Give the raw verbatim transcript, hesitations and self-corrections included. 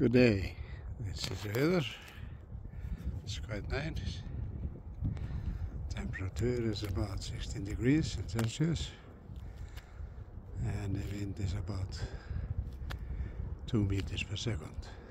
Good day. This is the weather. It's quite nice. Temperature is about sixteen degrees Celsius, and the wind is about two meters per second.